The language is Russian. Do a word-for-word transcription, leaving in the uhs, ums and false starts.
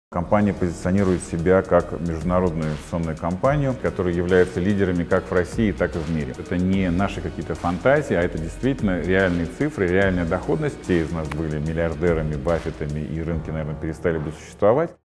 Компания позиционирует себя как международную инвестиционную компанию, которая является лидерами как в России, так и в мире. Это не наши какие-то фантазии, а это действительно реальные цифры, реальная доходность. Все из нас были миллиардерами, Баффетами, и рынки, наверное, перестали бы существовать.